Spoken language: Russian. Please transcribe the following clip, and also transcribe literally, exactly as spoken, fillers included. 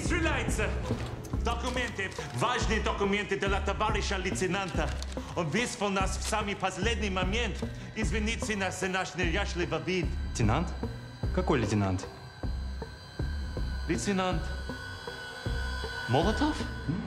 стреляется! Документы, важные документы для товарища лейтенанта. Он вызвал нас в самый последний момент. Извините нас за наш неряшливый вид. Лейтенант? Какой лейтенант? Лейтенант Молотов? Ну,